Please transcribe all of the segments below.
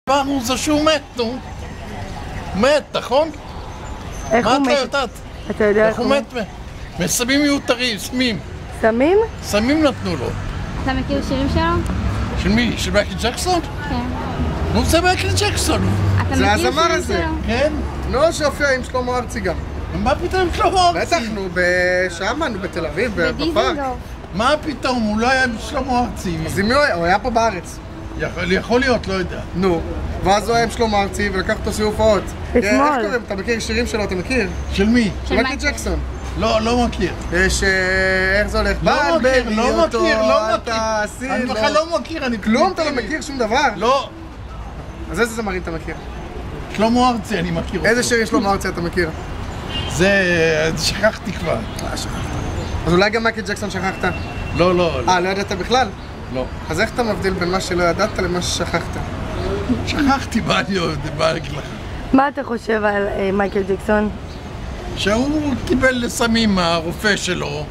אמרנו זה שהוא מת, נו. מת, נכון? איך הוא מת? מה את לא יודעת? אתה יודע איך הוא מת? מסמים מיותרים, סמים. סמים? סמים נתנו לו. אתה מכיר שירים שלו? של מי? של מייקל ג'קסון? כן. נו, זה מייקל ג'קסון. אתה זה מכיר הזמר שירים הזה. שלו? כן? נו, שהופיע עם שלמה ארצי גם. מה פתאום שלמה ארצי? בטח, נו, שמה, נו, בתל אביב, בפארק. בדיזנגוף. מה פתאום? הוא לא היה עם שלמה ארצי. אז עם מי הוא היה? הוא היה פה בארץ. יכול להיות, לא יודע. נו. ואז הוא היה עם שלמה ארצי ולקח אותו סיבוב הופעות. איך קוראים? אתה מכיר שירים שלו? אתה מכיר? של מי? של מייקל ג'קסון. לא מכיר. יש... איך זה הולך? לא מכיר, לא מכיר. תעשי, אני בכלל לא מכיר, אני... כלום אתה לא מכיר שום דבר? לא. אז איזה זמרים אתה מכיר? שלמה ארצי אני מכיר אותו. איזה שירים שלמה ארצי אתה מכיר? זה... שכחתי כבר. אז אולי גם מייקל ג'קסון שכחת? לא. לא ידעת בכלל? לא. אז איך אתה מבדיל בין מה שלא ידעת למה ששכחת? שכחתי מה אני אגיד לך. מה אתה חושב על מייקל ג'קסון? שהוא קיבל סמים מהרופא שלו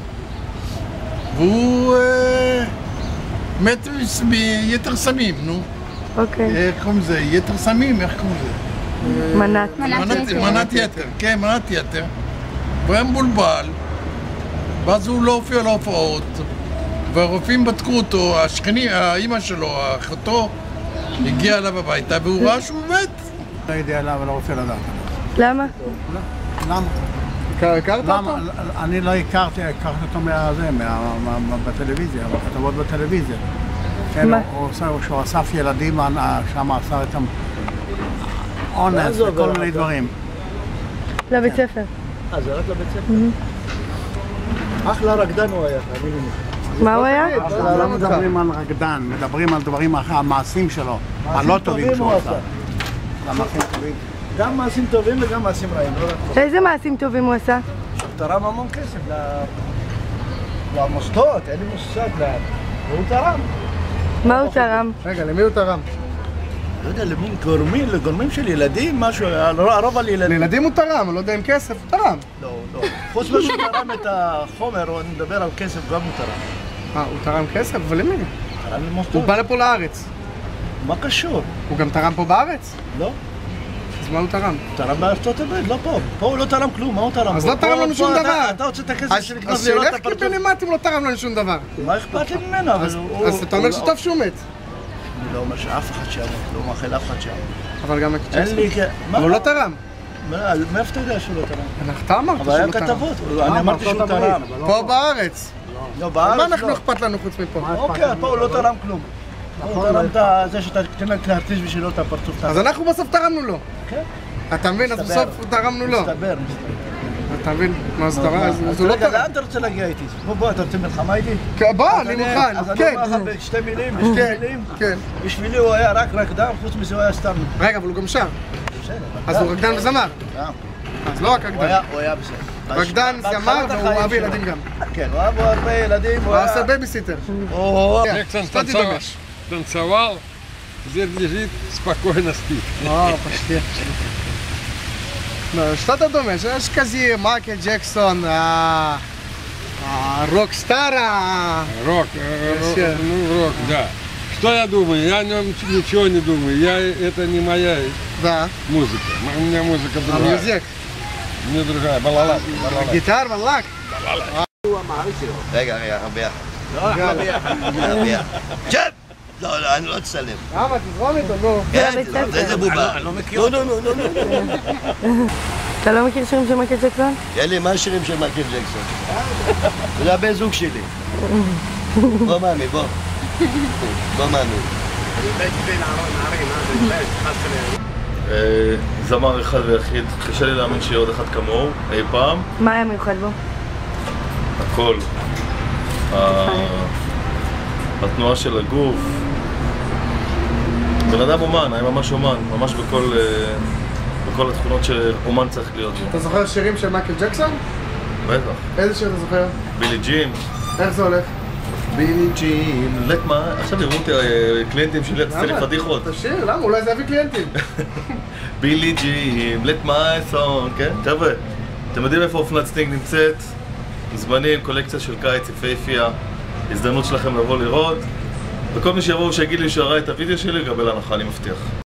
והוא מת מיתר סמים, נו. אוקיי. איך קוראים לזה? יתר סמים? איך קוראים לזה? מנת יתר, כן, מנת יתר. הוא היה מבולבל, ואז הוא לא הופיע להופעות, והרופאים בדקו אותו, השכנים, האמא שלו, אחותו, הגיעה אליו הביתה והוא ראה שהוא מת. לא יודע למה, אבל לא רוצה לדעת. למה? למה? הכרת אותו? אני לא הכרתי אותו בטלוויזיה, בכתבות בטלוויזיה. כן, הוא אסף ילדים, שם עשה את האונס וכל מיני דברים. לבית ספר. זה רק לבית ספר? אחלה רקדן הוא היה, תאמיני לי. מה הוא היה? לא מדברים על רקדן, מדברים על דברים אחרים, המעשים שלו, הלא טובים שהוא עשה. גם מעשים טובים וגם מעשים רעים, לא רק... איזה מעשים טובים הוא עשה? הוא תרם המון כסף למוסדות, אין לי מושג לאן. והוא תרם. מה הוא תרם? רגע, למי הוא תרם? לא יודע, לגורמים של ילדים, משהו, הרוב על ילדים. לילדים הוא תרם, אני לא יודע אם כסף, הוא תרם. לא. חוץ ממה שהוא תרם את החומר, אני מדבר על כסף, גם הוא תרם. הוא תרם כסף? אבל למי? תרם למוסדות. הוא בא לפה לארץ. מה קשור? הוא גם תרם פה בארץ? לא. אז מה הוא תרם? תרם בארצות הברית, לא פה. פה הוא לא תרם כלום, מה הוא תרם? אז לא תרם לנו שום דבר. אתה רוצה את הכסף של לקנות אז לראות את שילך הפרצוף. כבנימט אם לא תרם לנו שום דבר. מה אכפת לי ממנו? אז אתה אומר שטוב שהוא מת. אני לא אומר שאף אחד שימות, לא מאחל אף אחד שימות. אבל גם אין לי... הוא לא תרם. מאיפה אתה יודע שהוא לא תרם? אתה אמרת אבל היה שהוא לא תרם. כתבות, אני אמרתי שהוא תרם. פה בארץ. לא, בארץ מה אנחנו לא. אכפת לנו חוץ מפה? אוקיי, פה הוא לא תרם כלום. הוא תרם את זה שאתה תרטיש בשבילו את הפרצוף. אז אנחנו בסוף תרמנו לו. כן. אתה מבין? אז בסוף תרמנו לו. מסתבר. אתה מבין? מה זה תרם? אז הוא לא רגע, תרם. לאן אתה רוצה להגיע איתי? בוא, אתה רוצה מלחמה איתי? בוא, אני מוכן. אז אני כן. אומר לך בשתי מילים, בשתי מילים. כן. בשבילי הוא היה רק רקדן, חוץ מזה הוא היה סתם. רגע, אבל הוא גם שר. בסדר. אז הוא רקדן וזמר. אז לא רק רקדן. הוא היה בסדר. רקדן, זמר, והוא אוהב ילדים גם. כן, הוא אוהב הרבה ילדים. הוא עושה בייביסיטר. Джексон Что ты думаешь? танцевал, дед лежит, спокойно спит. почти. Ну, что ты думаешь? Скажи, Майкл Джексон, рок-стара. Рок, рок, да. Что я думаю? Я о нем ничего не думаю. Это не моя Да. музыка. У меня музыка А другая. мюзик? У меня другая, балалайка. גיטר ולק? רגע, ביחד. שב! לא, אני לא אצלם. למה? תזרום איתו, נו. כן, איזה בובה. אני לא מכיר. לא. אתה לא מכיר שירים של מייקל ג'קסון? יאללה, מה השירים של מייקל ג'קסון? זה הבן זוג שלי. בוא מאמי, בוא. בוא מאמי. זמר אחד ויחיד, קשה לי להאמין שיהיה עוד אחד כמוהו, אי פעם. מה היה מיוחד בו? הכל. התנועה של הגוף. בן אדם אומן, היה ממש אומן, ממש בכל התכונות שאומן צריך להיות בו. אתה זוכר שירים של מייקל ג'קסון? בטח. איזה שיר אתה זוכר? בילי ג'ין. איך זה הולך? בילי ג'ין, עכשיו יראו אותי קליינטים שלי, תעשה לי פדיחות. תשאיר, למה? אולי זה יביא קליינטים. בילי ג'ין, let my song, כן? חבר'ה, אתם יודעים איפה אופנת סטינג נמצאת? זמנים, קולקציה של קיץ, יפהפייה, הזדמנות שלכם לבוא לראות וכל מי שיבואו שיגיד לי שראה את הוידאו שלי, יקבל הנחה, אני מבטיח.